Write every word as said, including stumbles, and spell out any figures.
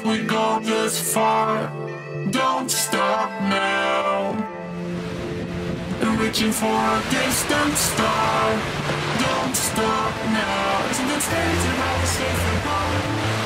we go this far. Don't stop now. Reaching for a distant star. Don't stop now. Isn't it crazy how we stay for